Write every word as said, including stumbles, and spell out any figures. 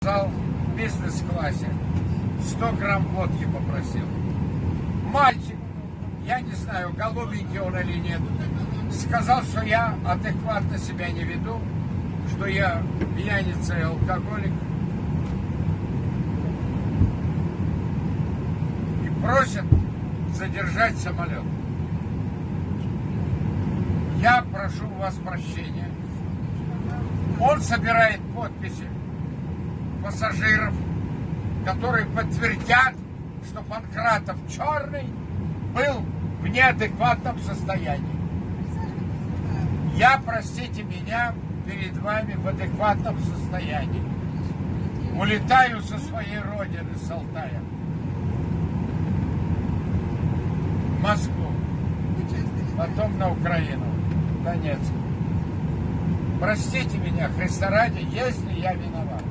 Зал в бизнес-классе, сто грамм водки попросил. Мальчик, я не знаю, голубенький он или нет, сказал, что я адекватно себя не веду, что я пьяница и алкоголик. И просит задержать самолет. Я прошу у вас прощения. Он собирает подписи пассажиров, которые подтвердят, что Панкратов Черный был в неадекватном состоянии. Я, простите меня, перед вами в адекватном состоянии. Улетаю со своей родины, с Алтая, в Москву, потом на Украину, Донецк. Простите меня, Христа ради, если я виноват.